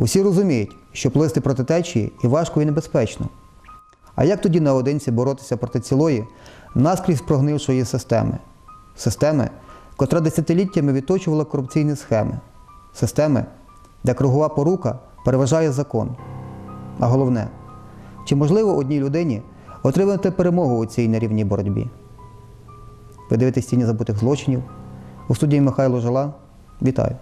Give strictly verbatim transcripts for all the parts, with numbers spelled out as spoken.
Усі розуміють, що плисти проти течії і важко, і небезпечно. А як тоді наодинці боротися проти цілої, наскрізь прогнившої системи? Системи, котра десятиліттями відточувала корупційні схеми. Системи, де кругова порука переважає закон. А головне, чи можливо одній людині отримати перемогу у цій нерівній боротьбі? Ви дивитесь «Тіні забутих злочинів». У студії Михайло Жила. Вітаю!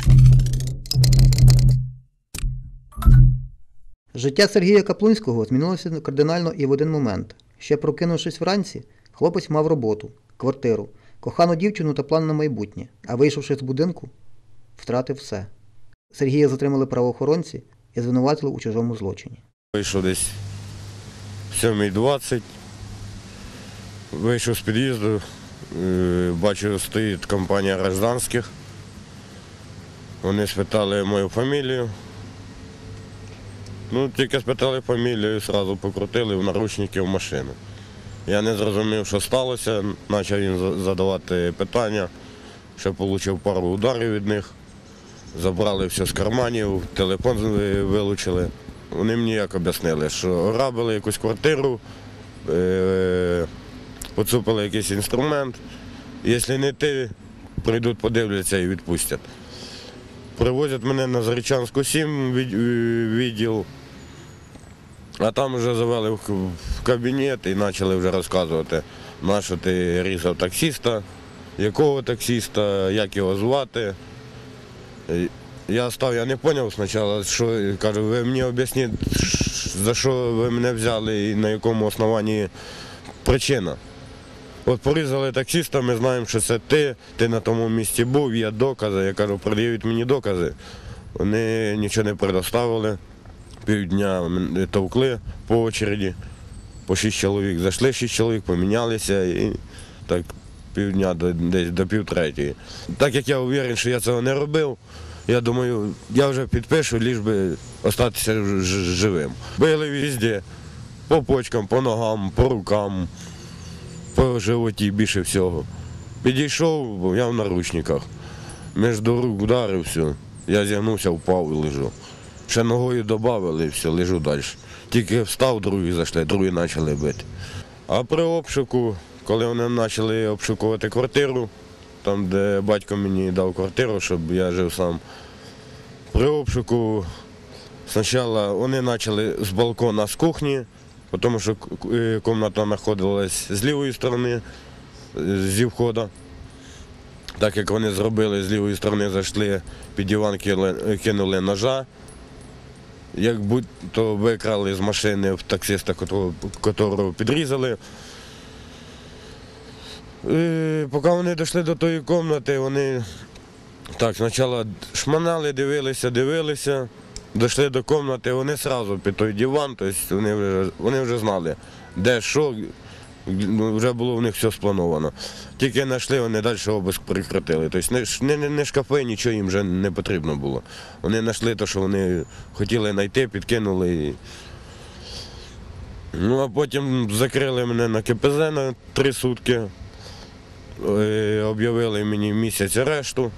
Життя Сергія Каплунського змінилося кардинально і в один момент. Ще прокинувшись вранці, хлопець мав роботу, квартиру, кохану дівчину та план на майбутнє, а вийшовши з будинку, втратив все. Сергія затримали правоохоронці і звинуватили у чужому злочині. Вийшов десь в сьомій двадцять, вийшов з під'їзду, бачу, стоїть компанія гражданських. Вони спитали мою фамілію. Ну, тільки спитали фамілію, одразу покрутили в наручники в машину. Я не зрозумів, що сталося, почав їм задавати питання, ще отримав пару ударів від них. Забрали все з карманів, телефон вилучили. Вони мені як об'яснили, що грабили якусь квартиру, поцупили якийсь інструмент. Якщо не ти, прийдуть, подивляться і відпустять. Привозять мене на Зарічанську сім відділ, а там вже завели в кабінет і почали вже розказувати, на що ти різав таксиста, якого таксиста, як його звати. Я став, я не зрозумів спочатку, що, кажу, ви мені об'ясніть, за що ви мене взяли і на якому основанні причина. От порізали таксиста, ми знаємо, що це ти, ти на тому місці був, є докази. Я кажу, пред'явіть мені докази. Вони нічого не предоставили, півдня товкли по очереді, по шість чоловік. Зайшли шість чоловік, помінялися і так півдня, десь до півтретьої. Так як я впевнений, що я цього не робив, я думаю, я вже підпишу, лиш би залишитися живим. Били везде, по почкам, по ногам, по рукам, по животі більше всього. Підійшов, я в наручниках. Між рук ударив, все. Я зігнувся, впав і лежу. Ще ногою додали, і все, лежу далі. Тільки встав, другі зайшли, другі почали бити. А при обшуку, коли вони почали обшукувати квартиру, там, де батько мені дав квартиру, щоб я жив сам, при обшуку спочатку вони почали з балкона, з кухні, тому що кімната знаходилась з лівої сторони, зі входу. Так як вони зробили, з лівої сторони зайшли, під диван кинули ножа, як будь-то викрали з машини в таксиста, якого підрізали. І поки вони дійшли до тої кімнати, вони так, спочатку шманали, дивилися, дивилися, дійшли до кімнати, вони одразу під той диван, тобто вони вже, вони вже знали, де, що, вже було в них все сплановано. Тільки знайшли, вони далі обиск прекратили. Тобто не, не, не шкафи, нічого їм вже не потрібно було. Вони знайшли те, що вони хотіли знайти, підкинули. І... Ну, а потім закрили мене на ка пе зет на три сутки. Об'явили мені місяць арешту.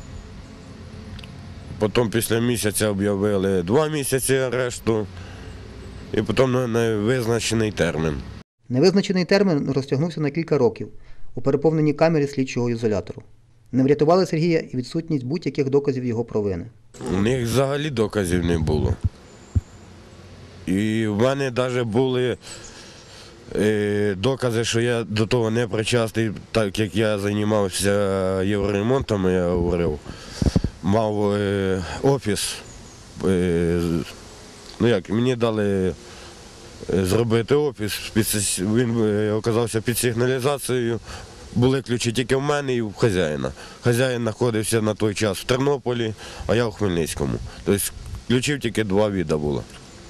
Потім після місяця об'явили два місяці арешту. І потім на невизначений термін. Невизначений термін розтягнувся на кілька років у переповненій камері слідчого ізолятору. Не врятували Сергія і відсутність будь-яких доказів його провини. У них взагалі доказів не було. І в мене навіть були е, докази, що я до того не причасний, так як я займався євроремонтом, я говорив. Мав е, офіс, е, ну як, мені дали зробити офіс, він оказався під сигналізацією, були ключі тільки в мене і в хазяїна. Хазяїн знаходився на той час в Тернополі, а я в Хмельницькому. Тобто ключів тільки два віда було.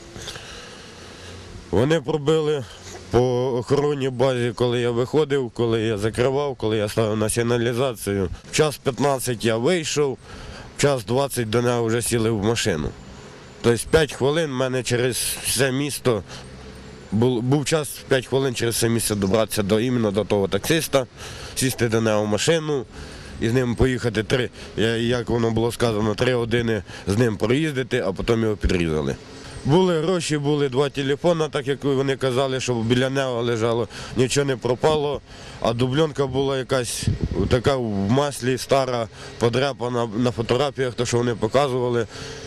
Вони пробили по охоронній базі, коли я виходив, коли я закривав, коли я ставив на сигналізацію. В час п'ятнадцять я вийшов, в час двадцять до мене вже сіли в машину. Тобто п'ять хвилин в мене через все місто, був, був час п'ять хвилин через все місто добратися до, іменно до того таксиста, сісти до нього в машину і з ним поїхати три, я- як воно було сказано, три години з ним проїздити, а потім його підрізали. Були гроші, були два телефони, так як вони казали, що біля нього лежало, нічого не пропало, а дубльонка була якась така в маслі, стара, подряпана на фотографіях, то, що вони показували.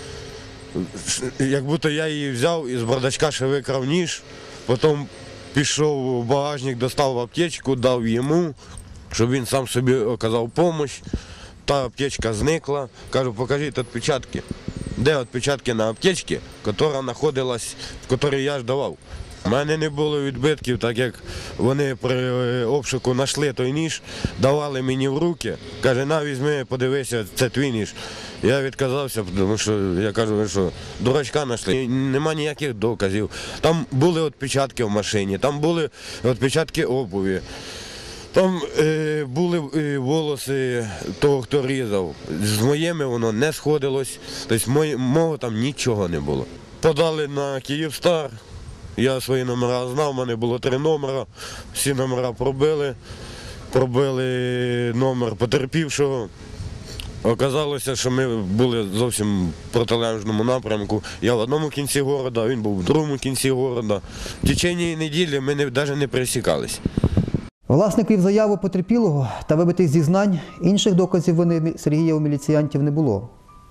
Як будто я її взяв і з бардачка ще викрав ніж, потім пішов в багажник, достав аптечку, дав йому, щоб він сам собі оказав допомогу. Та аптечка зникла. Кажу, покажіть відпечатки. Де відпечатки на аптечці, яка знаходилась, в якій я ж давав. У мене не було відбитків, так як вони при обшуку знайшли той ніж, давали мені в руки. Каже, на, візьми, подивися, це твій ніж. Я відказався, тому що я кажу, ви що, дурачка знайшли. Нема ніяких доказів. Там були відпечатки в машині, там були відпечатки обуві. Там е, були е, волоси того, хто різав. З моїми воно не сходилось, тобто мої, мого там нічого не було. Подали на Київстар, я свої номера знав, у мене було три номера, всі номера пробили, пробили номер потерпівшого. Оказалося, що ми були зовсім в протилежному напрямку. Я в одному кінці міста, він був в другому кінці міста. В течение неділі ми не, навіть не пересікались. Власників заяву потерпілого та вибитих зізнань інших доказів вини Сергія у міліціянтів не було.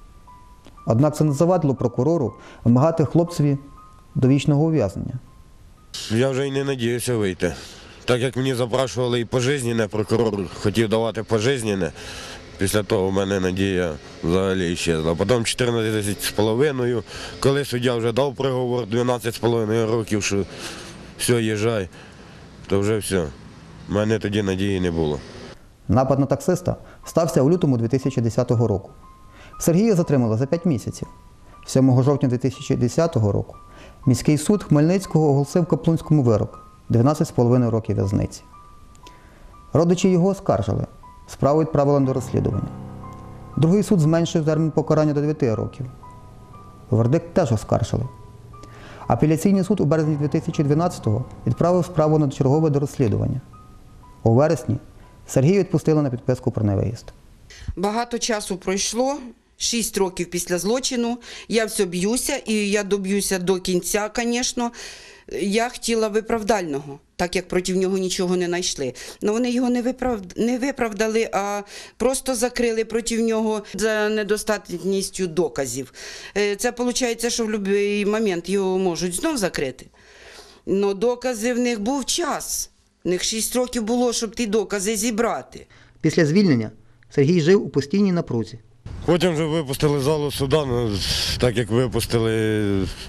Однак це не завадило прокурору вимагати хлопцеві довічного ув'язнення. Я вже й не надіюся вийти. Так як мені запрашували і пожизненне, прокурор хотів давати пожизненне, після того в мене надія взагалі щезла. Потім чотирнадцять з половиною, коли суддя вже дав приговор дванадцять з половиною років, що все, їжджай, то вже все. У мене тоді надії не було. Напад на таксиста стався у лютому дві тисячі десятого року. Сергія затримали за п'ять місяців. сьомого жовтня дві тисячі десятого року міський суд Хмельницького оголосив Каплунському вирок – дванадцять з половиною років в'язниці. Родичі його оскаржили. Справу відправили до розслідування. Другий суд зменшив термін покарання до дев'яти років. Вердикт теж оскаржили. Апеляційний суд у березні дві тисячі дванадцятого відправив справу на чергове до розслідування. У вересні Сергія відпустили на підписку про невиїзд. Багато часу пройшло, шість років після злочину. Я все б'юся, і я доб'юся до кінця, звісно. Я хотіла виправдального, так як проти нього нічого не знайшли. Але вони його не, виправ... не виправдали, а просто закрили проти нього за недостатністю доказів. Це виходить, що в будь-який момент його можуть знов закрити. Але докази в них був час. В них шість років було, щоб ті докази зібрати. Після звільнення Сергій жив у постійній напрузі. Потім вже випустили з залу суда, ну, так як випустили,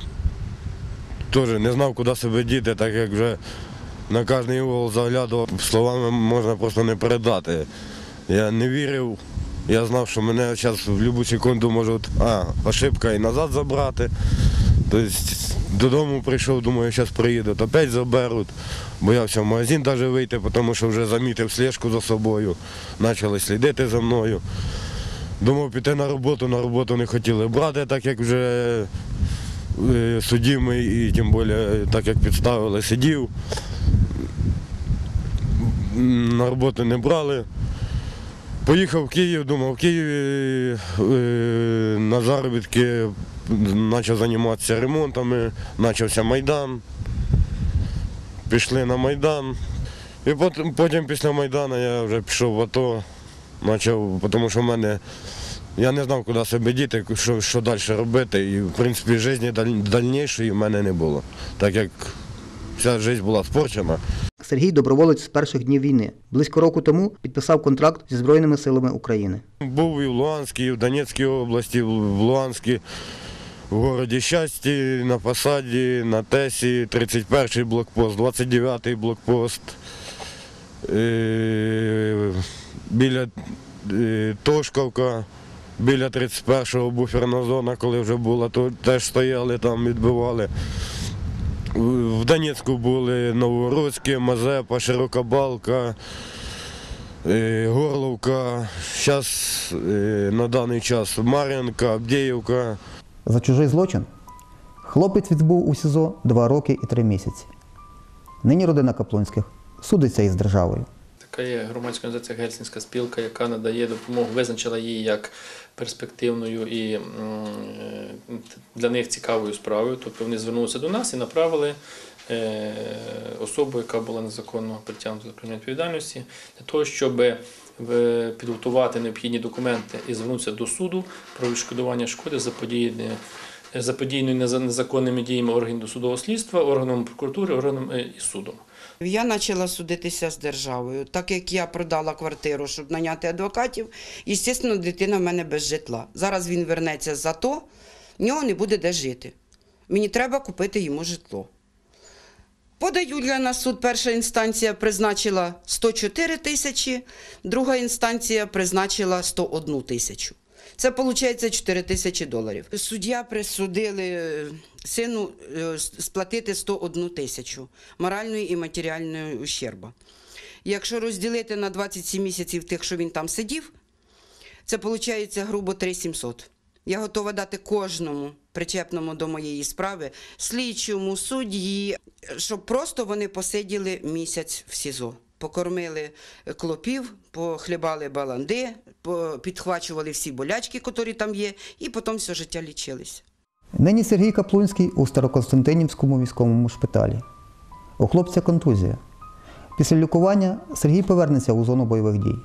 теж не знав, куди себе діти, так як вже на кожний угол заглядував, словами можна просто не передати. Я не вірив, я знав, що мене зараз в будь-яку секунду можуть, а, ошибка і назад забрати. Тобто додому прийшов, думаю, зараз приїдуть, опять заберуть. Боявся в магазин навіть вийти, тому що вже замітив слежку за собою, почали слідити за мною. Думав піти на роботу, на роботу не хотіли брати, так як вже судимий і тим більше так як підставили, сидів. На роботу не брали. Поїхав в Київ, думав, в Києві на заробітки почав займатися ремонтами, почався Майдан. Пішли на Майдан. І потім, потім після Майдану я вже пішов в АТО, почав, тому що в мене, я не знав, куди себе діти, що, що далі робити. І, в принципі, життя дальнішої в мене не було, так як вся життя була спорчена. Сергій доброволець з перших днів війни. Близько року тому підписав контракт зі Збройними силами України. Був і в Луганській, і в Донецькій області, в Луганській, в городі Щасті, на посаді, на ТЕСі, тридцять перший блокпост, двадцять дев'ятий блокпост, е- біля е- Тошковка, біля тридцять першого буферна зона, коли вже була, то теж стояли там, відбивали. В Донецьку були Новорозьке, Мазепа, Широка Балка, Горловка, зараз на даний час Мар'їнка, Авдіївка. За чужий злочин хлопець відбув у СІЗО два роки і три місяці. Нині родина Каплунських судиться із державою. Така є громадська організація Гельсінська спілка, яка надає допомогу, визначила її як перспективною і м, для них цікавою справою. Тобто вони звернулися до нас і направили е, особу, яка була незаконно притягнута до кримінальної відповідальності, для того, щоб в- підготувати необхідні документи і звернутися до суду про відшкодування шкоди заподіяної заподіяної неза- незаконними діями органів досудового слідства, органом прокуратури, органом е, і судом. Я почала судитися з державою. Так як я продала квартиру, щоб наняти адвокатів, і, звісно, дитина в мене без житла. Зараз він вернеться за то, в нього не буде де жити. Мені треба купити йому житло. Подаю я на суд, перша інстанція призначила сто чотири тисячі, друга інстанція призначила сто одну тисячу. Це, виходить, чотири тисячі доларів. Суддя присудили сину е, сплатити сто одну тисячу моральної і матеріальної ущерба. Якщо розділити на двадцять сім місяців тих, що він там сидів, це виходить грубо три тисячі сімсот. Я готова дати кожному причепному до моєї справи, слідчому, судді, щоб просто вони посиділи місяць в СІЗО. Покормили клопів, похлібали баланди, по- підхвачували всі болячки, які там є, і потім все життя лічилися. Нині Сергій Каплунський у Старокостянтинівському військовому шпиталі. У хлопця контузія. Після лікування Сергій повернеться у зону бойових дій.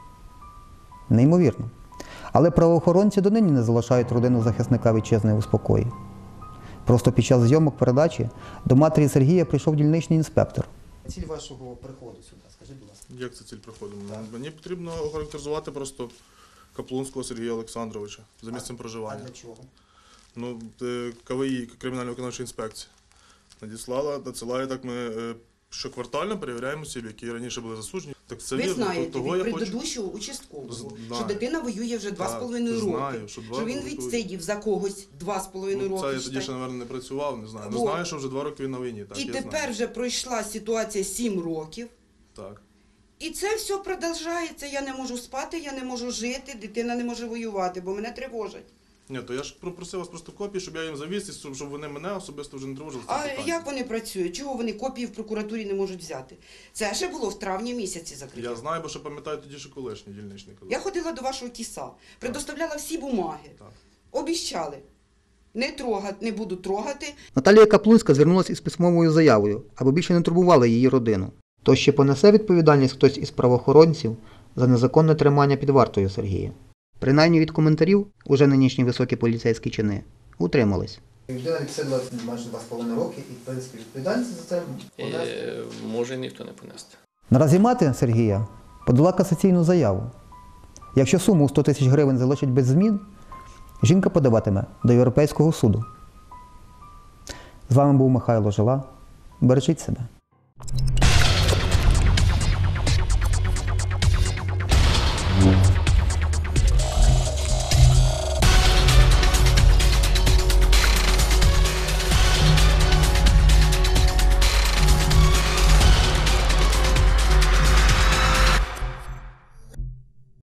Неймовірно. Але правоохоронці донині не залишають родину захисника вітчизни у спокої. Просто під час зйомок передачі до матері Сергія прийшов дільничний інспектор. Ціль вашого приходу сюди, скажіть, будь ласка. Як це ціль приходу? Мені потрібно охарактеризувати просто Каплунського Сергія Олександровича за місцем проживання. чого? Ну, е, КВІ, Кримінально-виконавча інспекція, надіслала, надсилає так ми е, щоквартально перевіряємо осіб, які раніше були засуджені. Так це Ви вірно, знаєте того від я хочу. предыдущого участкового, Знаю. що дитина воює вже два з Так, половиною знаю, роки, що два що він роки відсидів за когось два з половиною Ну, це роки. я тоді ще, считай. мабуть, не працював, не знаю. Ну, Вот. знаю, що вже два роки він на війні. Так, І я тепер знаю. вже пройшла ситуація сім років. Так. І це все продовжується. Я не можу спати, я не можу жити, дитина не може воювати, бо мене тривожать. Ні, то я ж попросив вас просто копії, щоб я їм завіз, і щоб щоб вони мене особисто вже не тривожили. з цим А питанням. як вони працюють? Чого вони копії в прокуратурі не можуть взяти? Це ще було в травні місяці закрито. Я знаю, бо що пам'ятаю тоді, що колишній дільничний казав. Я ходила до вашого кіса, предоставляла всі бумаги, Так. обіщали. Не трогати, не буду трогати. Наталія Каплунська звернулася із письмовою заявою, аби більше не турбувала її родину. То ще понесе відповідальність хтось із правоохоронців за незаконне тримання під вартою Сергія. Принаймні від коментарів уже нинішні високі поліцейські чини утримались. Людина відсидила майже два з половиною роки і, в принципі, відповідальність за це Е, Може ніхто не понести. Наразі мати Сергія подала касаційну заяву. Якщо суму у сто тисяч гривень залишить без змін, жінка подаватиме до Європейського суду. З вами був Михайло Жила. Бережіть себе.